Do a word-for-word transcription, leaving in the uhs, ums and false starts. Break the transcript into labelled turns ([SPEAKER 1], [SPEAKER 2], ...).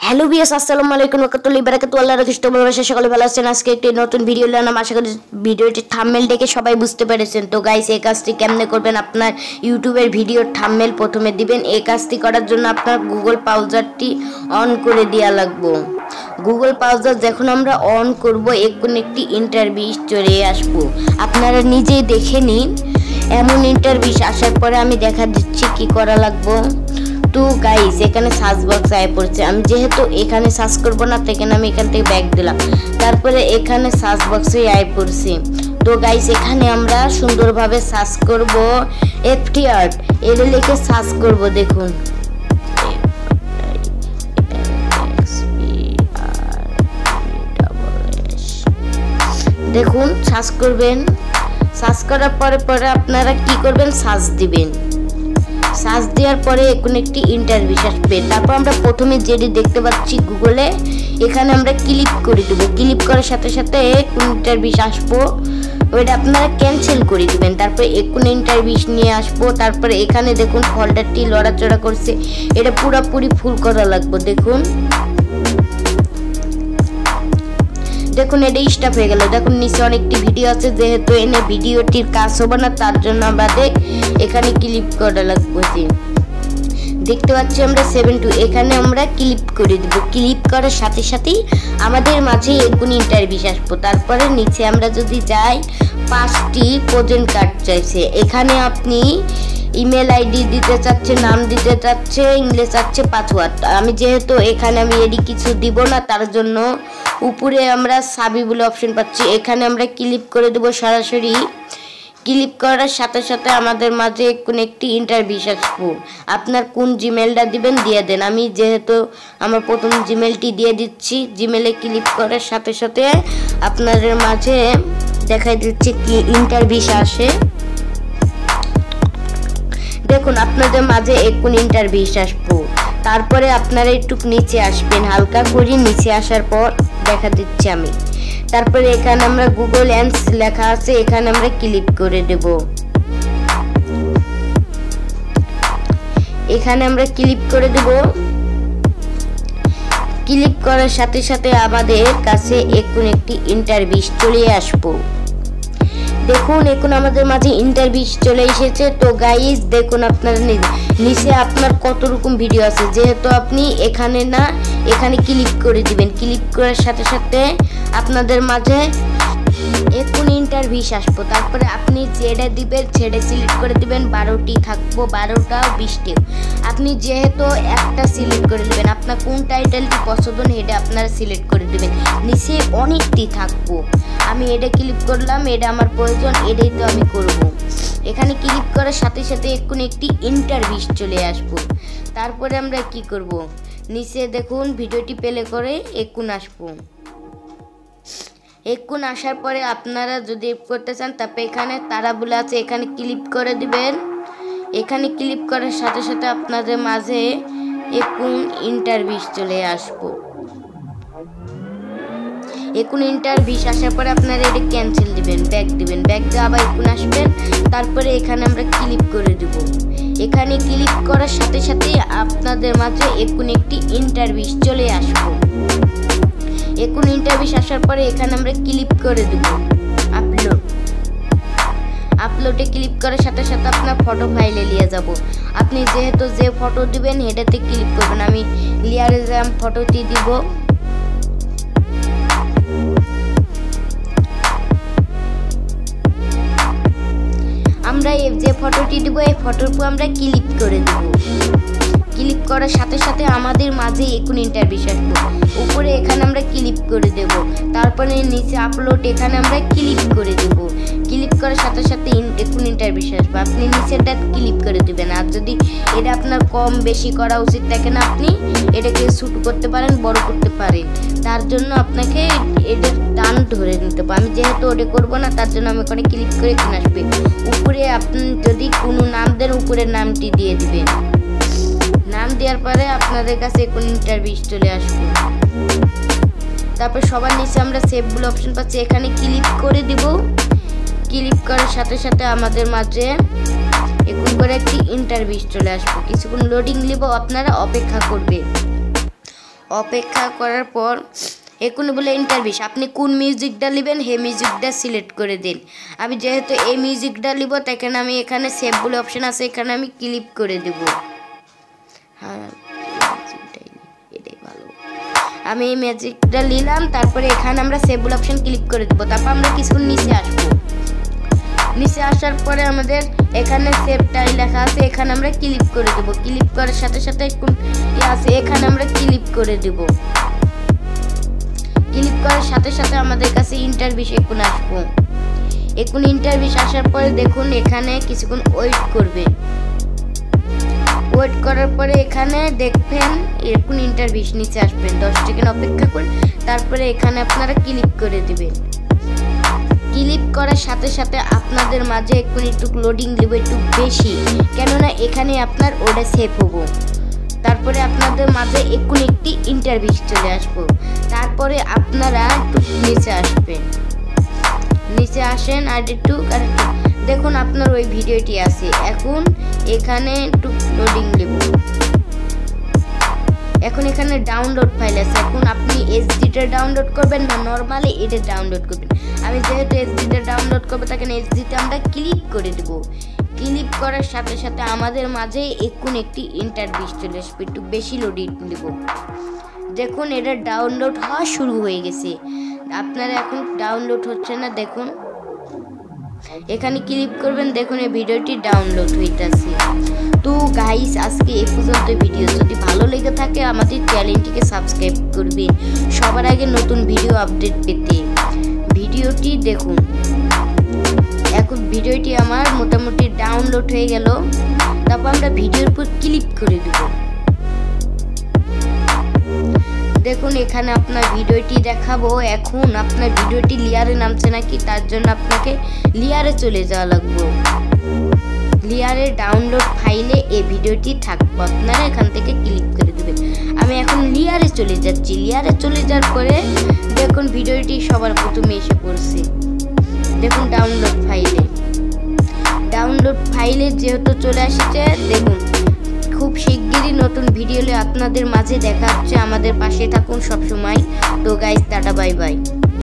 [SPEAKER 1] Hello viewers, আসসালামু আলাইকুম ওয়া রাহমাতুল্লাহি ওয়া বারাকাতুহু। আল্লাহর রাখি ভালোবাসা সকলে ভালো আছেন। আজকে একটি নতুন ভিডিও নিলাম। আশা করি ভিডিওটি থাম্বনেল দেখে সবাই বুঝতে পেরেছেন। তো গাইস, এই কাজটি কেমনে করবেন? আপনার ইউটিউবের ভিডিওর থাম্বনেল প্রথমে দিবেন। এই কাজটি করার জন্য আপনার গুগল ব্রাউজারটি অন করে দেওয়া লাগবে। গুগল ব্রাউজার যখন আমরা অন করব, এখন একটি ইন্টারভিউ চলে আসবো। আপনারা নিজেই দেখে নিন। এমন ইন্টারভিউ আসার পরে আমি দেখা দিচ্ছি কি করা লাগবে। তো গাইস, এখানে সার্চ বক্স আয় পড়ছে। আমি যেহেতু এখানে সার্চ করব না, তো এখানে আমি এখান থেকে ব্যাক দিলাম। তারপরে এখানে সার্চ বক্সে আয় পড়ছে। তো গাইস, এখানে আমরা সুন্দরভাবে সার্চ করব এফটি আর্ট। এর লিখে সার্চ করব। দেখুন, দেখুন সার্চ করবেন। সার্চ করার পরে পরে আপনারা কি করবেন? সার্চ দিবেন। সার্চ দেওয়ার পরে এখন একটি ইন্টারভিউ আসবে। তারপর আমরা প্রথমে যেটি দেখতে পাচ্ছি গুগলে, এখানে আমরা ক্লিক করে দেব। ক্লিক করার সাথে সাথে কোন ইন্টারভিউ আসবো ওইটা আপনারা ক্যান্সেল করে দিবেন। তারপরে এখন ইন্টারভিউ নিয়ে আসবো। তারপরে এখানে দেখুন ফোল্ডারটি লড়াচড়া করছে, এটা পুরোপুরি ফুল করা লাগবে। দেখুন দেখুন এটা স্টপ হয়ে গেল। দেখুন নিচে অনেকটি ভিডিও আছে, যেহেতু এনে ভিডিওটির কাজ হবে না, তার জন্য আমাদের এখানে ক্লিক করা লাগবে। দেখতে পাচ্ছি আমরা সেভেন টু, এখানে আমরা ক্লিক করে দিব। ক্লিক করার সাথে সাথেই আমাদের মাঝে এখন ইন্টারভিউ আসবো। তারপরে নিচে আমরা যদি যাই, পাঁচটি প্রেজেন্ট কার্ড চাইছে। এখানে আপনি ইমেল আইডি দিতে চাচ্ছে, নাম দিতে চাচ্ছে, ইংলিশ চাচ্ছে, পাসওয়ার্ড। আমি যেহেতু এখানে আমি এডি কিছু দিব না, তার জন্য উপরে আমরা সাবি বলে অপশন পাচ্ছি, এখানে আমরা ক্লিক করে দেবো সরাসরি। ক্লিক করার সাথে সাথে আমাদের মাঝে কোন একটি ইন্টারভিউ আসবো। আপনার কোন জিমেলটা দিবেন দিয়ে দেন। আমি যেহেতু আমার প্রথম জিমেলটি দিয়ে দিচ্ছি। জিমেলে ক্লিক করার সাথে সাথে আপনাদের মাঝে দেখাই দিচ্ছে কি ইন্টারভিউ আসে। দেখুন আপনাদের মাঝে এখন ইন্টারভিউ আসবো। তারপরে আপনারা একটু নিচে আসবেন, হালকা করে নিচে আসার পর দেখা দিচ্ছি আমি। তারপরে এখানে আমরা গুগল অ্যান্স লেখা আছে, এখানে আমরা ক্লিক করে দেব। এখানে আমরা ক্লিক করে দেব। ক্লিক করার সাথে সাথে আমাদের কাছে এখন একটি ইন্টারভিউ চলে আসবো। দেখুন এখন আমাদের মাঝে ইন্টারভিউ চলে এসেছে। তো গাইস দেখুন আপনারা নিচে আপনার কত রকম ভিডিও আছে, যেহেতু আপনি এখানে না এখানে ক্লিক করে দিবেন। ক্লিক করার সাথে সাথে আপনাদের মাঝে এখন ইন্টারভিউ আসবো। তারপরে আপনি যেটা দিবেন সেটা সিলেক্ট করে দিবেন। বারোটি থাকবো, বারোটা বিশটিও। আপনি যেহেতু একটা সিলেক্ট করে দিবেন, আপনার কোন টাইটেলটি পছন্দ এটা আপনারা সিলেক্ট করে দিবেন। নিচে অনেকটি থাকবো, আমি এটা ক্লিক করলাম, এটা আমার প্রয়োজন, এটাই তো আমি করব। এখানে ক্লিক করার সাথে সাথে এখন একটি ইন্টারভিউ চলে আসবো। তারপরে আমরা কি করব? নিচে দেখুন ভিডিওটি প্লে করে এখন আসবো। এখন আসার পরে আপনারা যদি করতে চান, তারপরে এখানে তারা বলে আছে, এখানে ক্লিক করে দিবেন। এখানে ক্লিক করার সাথে সাথে আপনাদের মাঝে এখন ইন্টারভিউ চলে আসবো। এখন ইন্টারভিউ আসার পরে আপনারা এটা ক্যান্সেল দিবেন, ব্যাক দিবেন। ব্যাক দিয়ে আবার এখন আসবেন। তারপরে এখানে আমরা ক্লিক করে দেব। এখানে ক্লিক করার সাথে সাথে আপনাদের মাঝে এখন একটি ইন্টারভিউ চলে আসবো। এখন ইন্টারভিউ আসার পরে এখানে আমরা ক্লিক করে দেব আপলোড। আপলোডে ক্লিক করার সাথে সাথে আপনার ফটো ফাইলে নিয়ে যাব। আপনি যেহেতু যে ফটো দিবেন সেটাতে ক্লিক করবেন। আমি লেয়ারে যে ফটোটি দিব, আমরা যে ফটোটি দিব এই ফটোর উপর আমরা ক্লিক করে দেব। ক্লিক করার সাথে সাথে আমাদের মাঝে এখন ইন্টারভিউ আসবো। উপরে এখানে আমরা ক্লিক করে দেব। তারপরে নিচে আপলোড, এখানে আমরা ক্লিক করে দেব। ক্লিক করার সাথে সাথে এখন ইন্টারভিউ আসবে। আপনি নিচেরটা ক্লিক করে দেবেন। আর যদি এটা আপনার কম বেশি করা উচিত থাকে না, আপনি এটাকে ছোট করতে পারেন, বড় করতে পারেন। তার জন্য আপনাকে এটা টান ধরে নিতে হবে। আমি যেহেতু ওটা করবো না, তার জন্য আমি ওখানে ক্লিক করে এখানে আসবে। উপরে আপনি যদি কোনো নাম দেন, উপরের নামটি দিয়ে দিবেন। নাম দেওয়ার পরে আপনাদের কাছে এখন ইন্টারভিউ চলে আসবে। তারপর সবার নিচে আমরা সেভ বলে অপশন পাচ্ছি, এখানে ক্লিক করে দিব। ক্লিক করার সাথে সাথে আমাদের মাঝে এখন করে একটি ইন্টারভিউ চলে আসবে। কিছুক্ষণ লোডিং নিব, আপনারা অপেক্ষা করবে। অপেক্ষা করার পর এখন বলে ইন্টারভিউ আপনি কোন মিউজিকটা নেবেন হে মিউজিকটা সিলেক্ট করে দিন। আমি যেহেতু এই মিউজিকটা নিব তাই কারণে আমি এখানে সেভ বলে অপশন আছে এখানে আমি ক্লিক করে দেব। হ্যাঁ এটাই ভালো। আমি এই মিউজিকটা নিলাম, তারপরে এখানে আমরা সেভ বলে অপশন ক্লিক করে দেব। তারপর আমরা কিছুক্ষণ নিচে আসবো। নিচে আসার পরে আমাদের এখানে সেভটাই লেখা আছে এখানে আমরা ক্লিক করে দেব। ক্লিক করার সাথে সাথে কোন আছে এখানে আমরা ক্লিক করে দেব। ক্লিক করার সাথে সাথে আমাদের কাছে ইন্টারভিউ এখন আসবো। এখন ইন্টারভিউ আসার পরে দেখুন এখানে কিছুক্ষণ ওয়েট করবে। ওয়েট করার পরে এখানে দেখবেন এখন ইন্টারভিউ নিচে আসবেন। দশ সেকেন্ড অপেক্ষা করে তারপরে এখানে আপনারা ক্লিক করে দিবেন। ক্লিক করার সাথে সাথে আপনাদের মাঝে এখন একটু লোডিং দেবে একটু বেশি, কেননা এখানে আপনার ওটা সেভ হবো। তারপরে আপনাদের মাঝে এখন একটি ইন্টারভিউ চলে আসবো। তারপরে আপনারা একটু নিচে আসবেন। নিচে আসেন আর একটু দেখুন আপনার ওই ভিডিওটি আছে। এখন এখানে একটু লোডিং দেব। এখন এখানে ডাউনলোড ফাইল আছে। এখন আপনি এইচডিটা ডাউনলোড করবেন না নরমালি এটা ডাউনলোড করবেন। আমি যেহেতু এইচডিটা ডাউনলোড করবো তাকে এইচডিতে আমরা ক্লিক করে দেব। ক্লিক করার সাথে সাথে আমাদের মাঝে এখন একটি ইন্টারভিউ চলে আসবে। একটু বেশি লোডিং দেব। দেখুন এটা ডাউনলোড হওয়া শুরু হয়ে গেছে। আপনারা এখন ডাউনলোড হচ্ছে না, দেখুন এখানে ক্লিক করবেন। দেখুন এই ভিডিওটি ডাউনলোড হইতেছে। তো গাইস আজকে এই পর্যন্ত ভিডিও। যদি ভালো লেগে থাকে আমাদের চ্যানেলটিকে সাবস্ক্রাইব করবেন সবার আগে নতুন ভিডিও আপডেট পেতে। ভিডিওটি দেখুন। এখন ভিডিওটি আমার মোটামুটি ডাউনলোড হয়ে গেল। তারপর আমরা ভিডিওর উপর ক্লিক করে দেব। দেখুন এখানে আপনার ভিডিওটি দেখাবো। এখন আপনার ভিডিওটি লেয়ারে নামছে নাকি তার জন্য আপনাকে লেয়ারে চলে যাওয়া লাগবে। লেয়ারে ডাউনলোড ফাইলে এই ভিডিওটি থাকবে, আপনারা এখান থেকে ক্লিক করে দেবেন। আমি এখন লেয়ারে চলে যাচ্ছি। লেয়ারে চলে যাওয়ার পরে দেখুন ভিডিওটি সবার প্রথমে এসে পড়ছে। দেখুন ডাউনলোড ফাইলে ডাউনলোড ফাইলে যেহেতু চলে আসছে দেখুন খুব শিগগিরই নতুন ভিডিও আপনাদের মাঝে দেখা হচ্ছে। আমাদের পাশে থাকুন সবসময়। তো গাইস টাটা বাই বাই।